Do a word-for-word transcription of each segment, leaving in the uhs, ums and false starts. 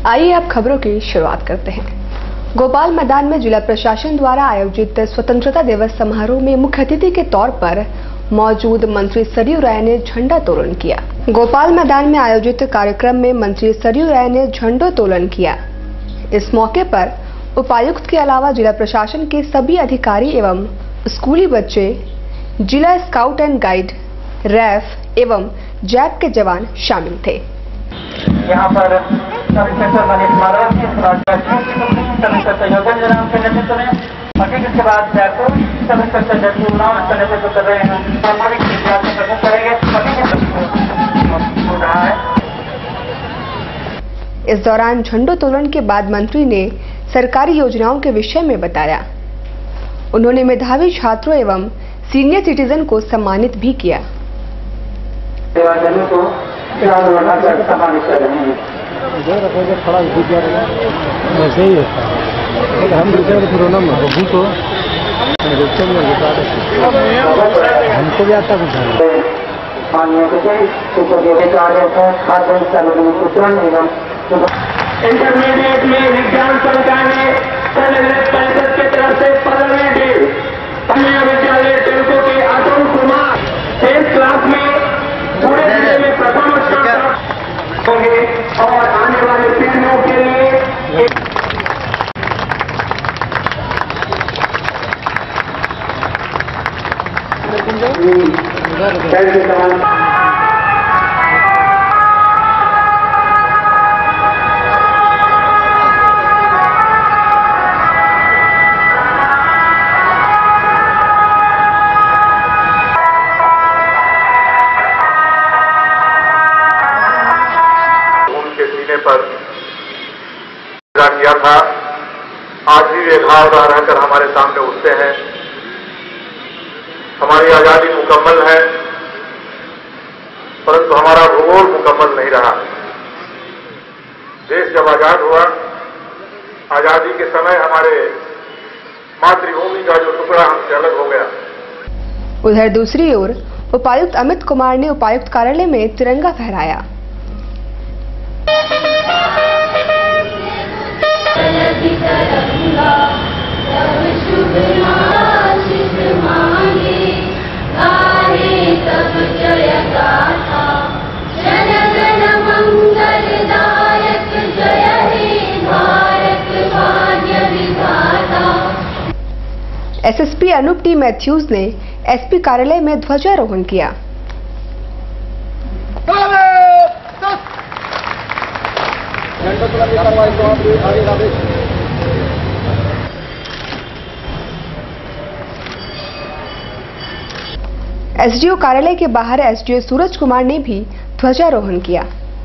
आइए अब खबरों की शुरुआत करते हैं। गोपाल मैदान में जिला प्रशासन द्वारा आयोजित स्वतंत्रता दिवस समारोह में मुख्य अतिथि के तौर पर मौजूद मंत्री सरयू राय ने झंडोत्तोलन किया। गोपाल मैदान में आयोजित कार्यक्रम में मंत्री सरयू राय ने झंडोत्तोलन किया। इस मौके पर उपायुक्त के अलावा जिला प्रशासन के सभी अधिकारी एवं स्कूली बच्चे, जिला स्काउट एंड गाइड, रैफ एवं जैक के जवान शामिल थे। यहाँ पर sub inspector Manish Madhav ji, sub inspector Yogendra जनाब के नेतृत्व में और फिर इसके बाद जयपुर सब इंस्पेक्टर जयपुर नाम इसका नेतृत्व कर रहे हैं। सामाजिक प्रदर्शन करेंगे हो रहा है। इस दौरान झंडोत्तोलन के बाद मंत्री ने सरकारी योजनाओं के विषय में बताया। उन्होंने मेधावी छात्रों एवं सीनियर सिटीजन को सम्मानित भी किया। सेवाजनों को सम्मानित कर रहे हैं। वैसे ही होता है, हम को हमको भी आता कुछ इंटरमीडिएट में विज्ञान संकाय में परिषद की तरफ से पार्लियामेंट्री अन्य विद्यालय टेंको के अतुल कुमार टेंथ क्लास में पूरे जिले में प्रथम स्थान होंगे और आने वाले पीढ़ियों के लिए पर किया था। आज भी वे घाव रहकर हमारे सामने उठते हैं। हमारी आजादी मुकम्मल है, परंतु हमारा भूगोल मुकम्मल नहीं रहा। देश जब आजाद हुआ, आजादी के समय हमारे मातृभूमि का जो टुकड़ा हमसे अलग हो गया। उधर दूसरी ओर उपायुक्त अमित कुमार ने उपायुक्त कार्यालय में तिरंगा फहराया। एसएसपी अनूप टी मैथ्यूज ने एसपी कार्यालय में ध्वजारोहण किया। एसडीओ कार्यालय के बाहर एसडीओ सूरज कुमार ने भी ध्वजारोहण किया।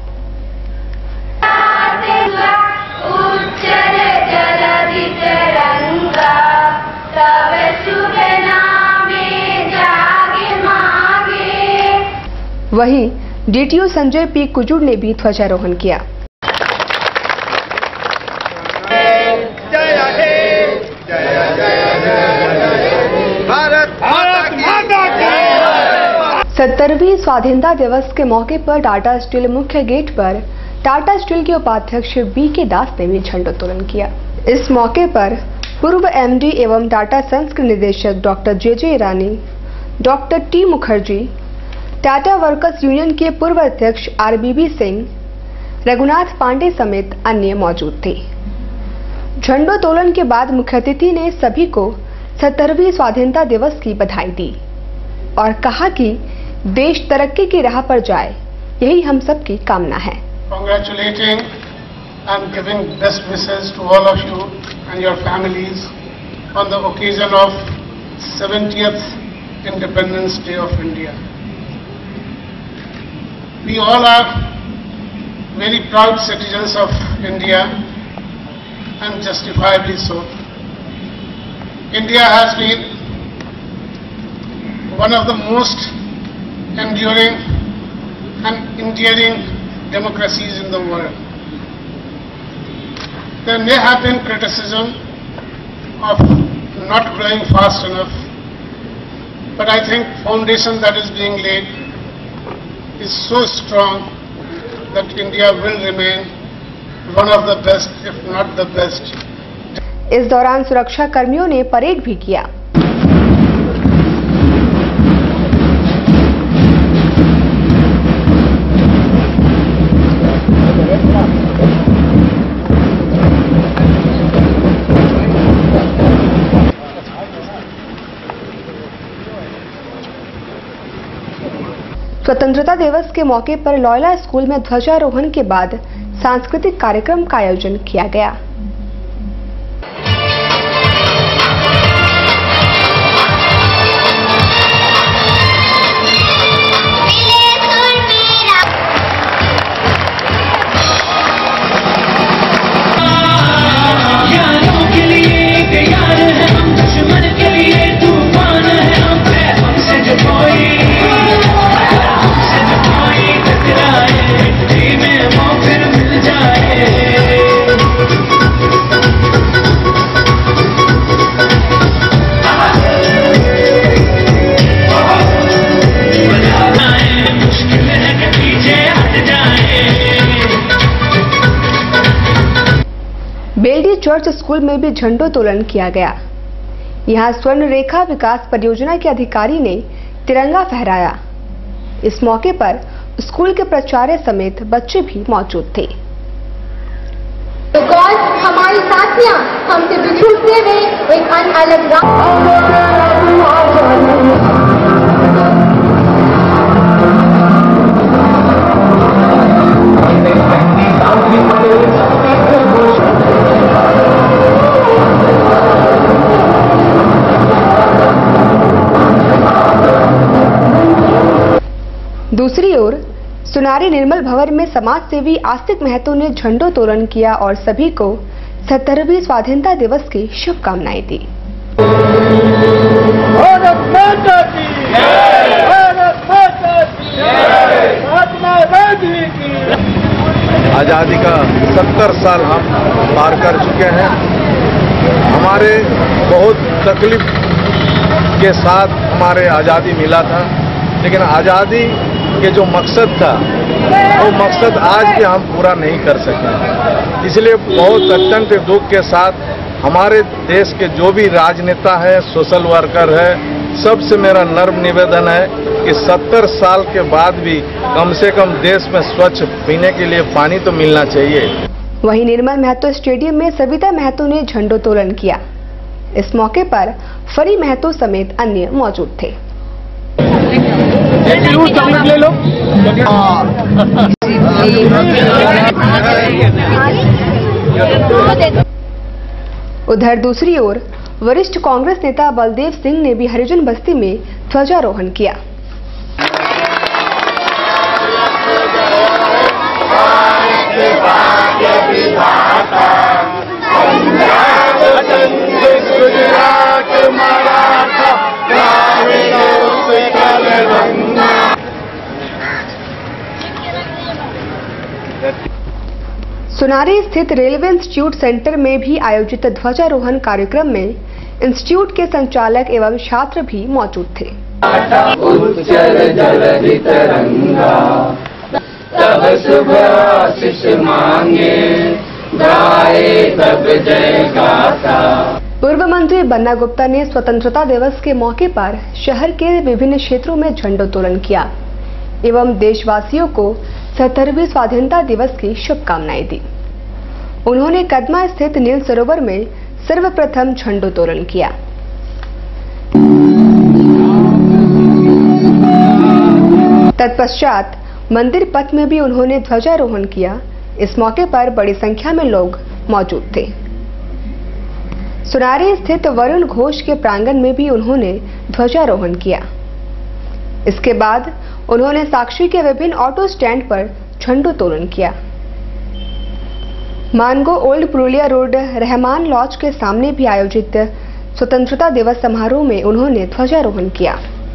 वहीं डीटीओ संजय पी कुजुर ने भी ध्वजारोहण किया। सत्तरवीं स्वाधीनता दिवस के मौके पर टाटा स्टील मुख्य गेट पर टाटा स्टील के उपाध्यक्ष बी के दास ने भी झंडोत्तोलन किया। इस मौके पर पूर्व एमडी एवं टाटा सन्स के निदेशक doctor J J Irani, doctor T Mukherjee, Tata workers union के पूर्व अध्यक्ष R B B Singh, Raghunath Pandey समेत अन्य मौजूद थे। झंडोत्तोलन के बाद मुख्य अतिथि ने सभी को सत्तरवीं स्वाधीनता दिवस की बधाई दी और कहा कि देश तरक्की की राह पर जाए, यही हम सब की कामना है। Congratulating and giving best wishes to all of you and your families on the occasion of seventieth Independence Day of India. We all are very proud citizens of India and justifiably so. India has been one of the most enduring and endearing democracies in the world. There may have been criticism of not growing fast enough, but I think foundation that is being laid is so strong that India will remain one of the best, if not the best. इस दौरान सुरक्षा कर्मियों ने parade भी किया। स्वतंत्रता दिवस के मौके पर लॉयला स्कूल में ध्वजारोहण के बाद सांस्कृतिक कार्यक्रम का आयोजन किया गया। बेलडी चर्च स्कूल में भी झंडोत्तोलन किया गया। यहां स्वर्ण रेखा विकास परियोजना के अधिकारी ने तिरंगा फहराया। इस मौके पर स्कूल के प्राचार्य समेत बच्चे भी मौजूद थे। तो गॉड हमारी साथियां हमसे बिछुड़ते हुए एक अन अलग दूसरी ओर सुनारी निर्मल भवन में समाज सेवी आस्तिक महतो ने झंडोत्तोलन किया और सभी को सत्तरवीं स्वाधीनता दिवस की शुभकामनाएं दी। भारत माता की जय, भारत माता की जय, महात्मा गांधी की। आजादी का सत्तर साल हम पार कर चुके हैं। हमारे बहुत तकलीफ के साथ हमारे आजादी मिला था, लेकिन आजादी के जो मकसद था वो मकसद आज भी हम पूरा नहीं कर सके। इसलिए बहुत अत्यंत दुख के साथ हमारे देश के जो भी राजनेता है, सोशल वर्कर है, सबसे मेरा नर्म निवेदन है कि सत्तर साल के बाद भी कम से कम देश में स्वच्छ पीने के लिए पानी तो मिलना चाहिए। वहीं निर्मल महतो स्टेडियम में सविता महतो ने झंडोत्तोलन किया। इस मौके पर फरी महतो समेत अन्य मौजूद थे। ले लो। उधर दूसरी ओर वरिष्ठ कांग्रेस नेता बलदेव सिंह ने भी हरिजन बस्ती में ध्वजारोहण किया। सुनारी स्थित रेलवे इंस्टीट्यूट सेंटर में भी आयोजित ध्वजारोहण कार्यक्रम में इंस्टीट्यूट के संचालक एवं छात्र भी मौजूद थे। उच्चर जलधि तरंगा तब शुभ आशीष मांगे, गाए तब जय गाथा। पूर्व मंत्री बन्ना गुप्ता ने स्वतंत्रता दिवस के मौके पर शहर के विभिन्न क्षेत्रों में झंडोत्तोलन किया एवं देशवासियों को सत्तरवीं स्वाधीनता दिवस की शुभकामनाएं दी। उन्होंने कदमा स्थित नील सरोवर में सर्वप्रथम झंडोत्तोलन किया। तत्पश्चात मंदिर पथ में भी उन्होंने ध्वजारोहण किया। इस मौके पर बड़ी संख्या में लोग मौजूद थे। सुनारी स्थित वरुण घोष के प्रांगण में भी उन्होंने ध्वजारोहण किया। इसके बाद उन्होंने साक्षी के विभिन्न ऑटो स्टैंड पर झंडोत्तोलन किया। Mango old Purulia road Rahman lodge के सामने भी आयोजित स्वतंत्रता दिवस समारोह में उन्होंने ध्वजारोहण किया।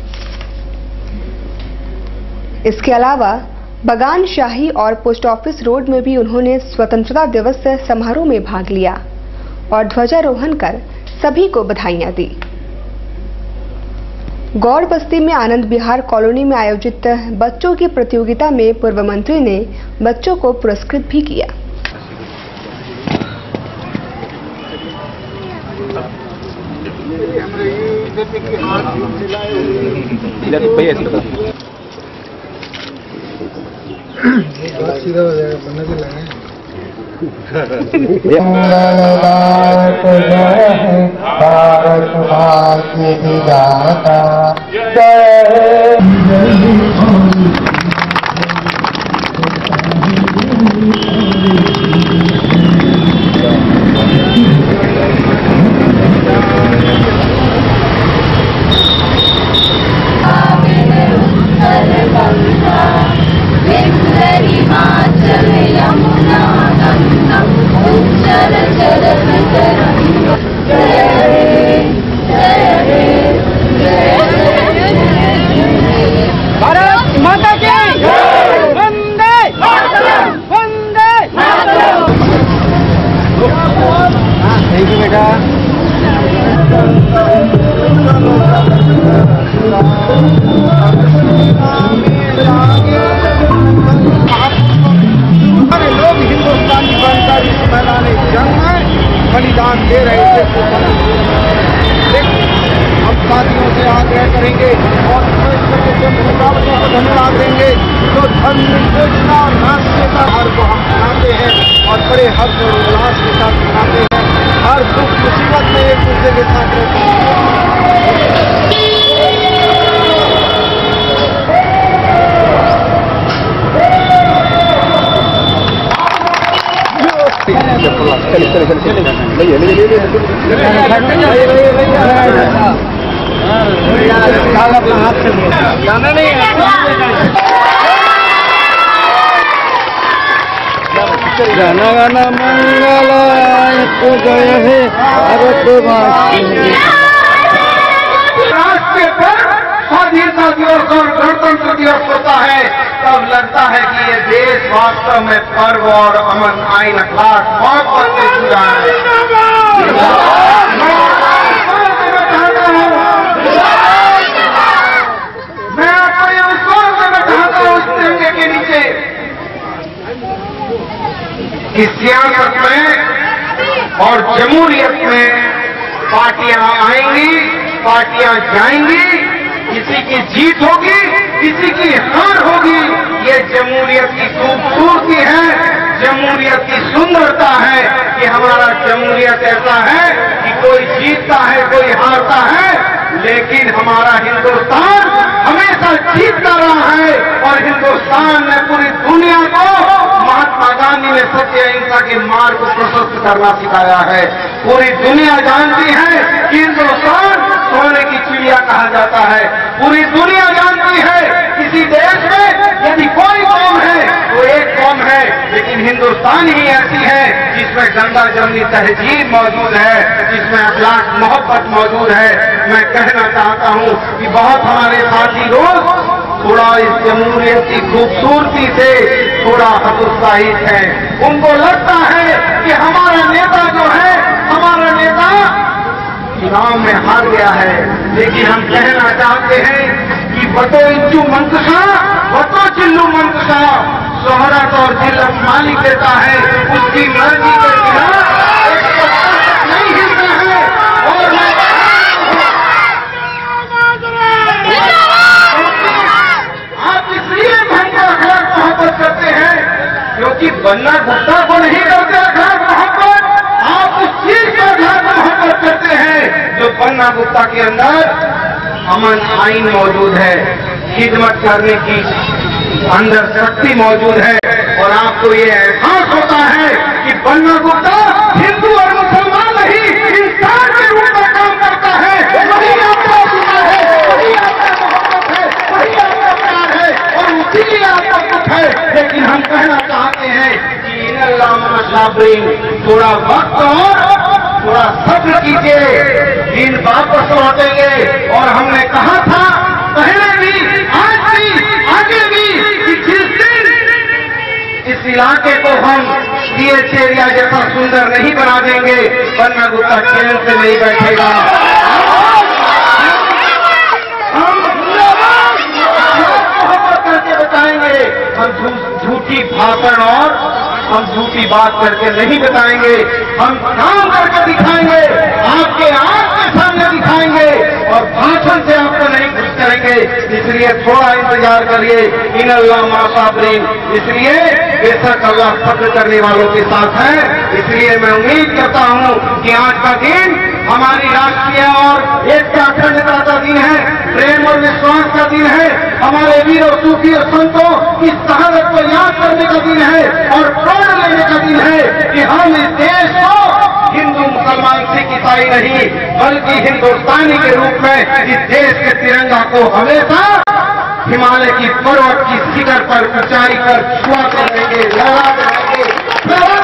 इसके अलावा बगान शाही और पोस्ट ऑफिस रोड में भी उन्होंने स्वतंत्रता दिवस समारोह में भाग लिया और ध्वजारोहण कर सभी को बधाइयां दी। गौड़ बस्ती में आनंद विहार कॉलोनी में आयोजित बच्चों की प्रतियोगिता में पूर्व मंत्री ने बच्चों को पुरस्कृत भी किया। बेटे की हाथ मिलाए हुए बात सीधा हो जाएगा, बनने भी लगे। भारत भाग्य विधाता हिमाचल यमुना गंगा उच्चर जलधि तरंगा जय हे जय हे जय भारत माता की वंदे मातरम वंदे मातरम। थैंक यू बेटा। हमारे लोग हिंदुस्तान की बनता इस मैदान जंग में बलिदान दे रहे थे। हम साथियों से आग्रह करेंगे और रुकावटों को धन्यवाद देंगे जो धर्म निरपेक्षता और राष्ट्रीयता हर को हम मनाते हैं और बड़े हर्ष और उल्लास के साथ मनाते हैं। हर दुख मुसीबत में एक दूसरे के साथ रहते हैं। चलिए चलिए चलिए भैया ले ले अपना हाथ चलिए जाना नहीं है। गाना गाना मंगलाय तो जय है भारतवासी। राष्ट्र पर स्वाधीनता दिवस और गणतंत्र दिवस होता है तब लगता है कि ये देश वास्तव में पर्व और अमन आइन अखलाक मोहब्बत से जुड़ा है। मैं आपको ये विश्वास देना चाहता हूँ इस तिरंगे के नीचे कि सियासत में और जमहूरियत में पार्टियां आएंगी, पार्टियां जाएंगी, किसी की जीत होगी, किसी की हार होगी। ये जमहूरियत की खूबसूरती है, जमहूरियत की सुंदरता है कि हमारा जमहूरियत ऐसा है कि कोई जीतता है, कोई हारता है, लेकिन हमारा हिंदुस्तान हमेशा जीतता रहा है। और हिंदुस्तान ने पूरी दुनिया को महात्मा गांधी ने सत्य अहिंसा के मार्ग को प्रशस्त करना सिखाया है। पूरी दुनिया जानती है कि हिंदुस्तान सोने की चिड़िया कहा जाता है। पूरी दुनिया जानती है किसी देश में यदि कोई कौम है तो एक कौम है, लेकिन हिंदुस्तान ही ऐसी है जिसमें गंगा जमनी तहजीब मौजूद है, जिसमें अखलाक मोहब्बत मौजूद है। मैं कहना चाहता हूं कि बहुत हमारे साथी लोग थोड़ा इस जमहूरियत की खूबसूरती से थोड़ा हतोत्साहित है। उनको लगता है कि हमारा नेता जो है, हमारा नेता चुनाव में हार गया है। लेकिन हम कहना चाहते हैं कि बतो इच्चू मंतशा बतो चिल्लू मंतशा शोहरत और जिल्लत मालिक देता है, उसकी मर्जी के बिना एक नहीं हिलता है। और आप इसलिए महंगा अखलाक मोहब्बत करते हैं क्योंकि बन्ना गुप्ता को नहीं करते अखलाक मोहब्बत, आप उस चीज का अखलाक मोहब्बत करते हैं जो बन्ना गुप्ता के अंदर अमन आइन मौजूद है, खिदमत करने की अंदर शक्ति मौजूद है। और आपको ये एहसास होता है कि बन्ना गुप्ता हिंदू और मुसलमान नहीं, इंसान के रूप में काम करता है। वही आपका गुनाह है, वही आपका मोहब्बत है, वही आपका प्यार है और उसी लिए आपका दुख है। लेकिन हम कहना चाहते हैं कि इन अल्लाह साबरीन, थोड़ा वक्त और थोड़ा सब्र कीजिए, दिन वापस लौटेंगे। और हमने कहा था पहले भी, आज भी, आगे भी कि जिस दिन इस इलाके को हम सीएच एरिया जैसा सुंदर नहीं बना देंगे, बन्ना गुप्ता चैन से नहीं बैठेगा। हम मोहब्बत करके बताएंगे, हम झूठी भाषण और हम झूठी बात करके नहीं बताएंगे, हम काम करके दिखाएंगे। आपके आंख में सामने दिखाएंगे और भाषण से आपको नहीं खुश करेंगे। इसलिए थोड़ा इंतजार करिए। इन अल्लाह मासाबरीन, इसलिए बेशक अल्लाह फर्ज करने वालों के साथ है। इसलिए मैं उम्मीद करता हूं कि आज का दिन हमारी राष्ट्रीय और एकता अखंडता का दिन है, प्रेम और विश्वास का दिन है, हमारे वीर और सूफी और संतों की शहादत को याद करने का दिन है और प्रण लेने का दिन है कि हम इस देश को हिंदू मुसलमान सिख ईसाई नहीं बल्कि हिंदुस्तानी के रूप में इस देश के तिरंगा को हमेशा हिमालय की पर्वत की शिखर पर ऊंचाई पर छुआते रहेंगे, लहराते रहेंगे।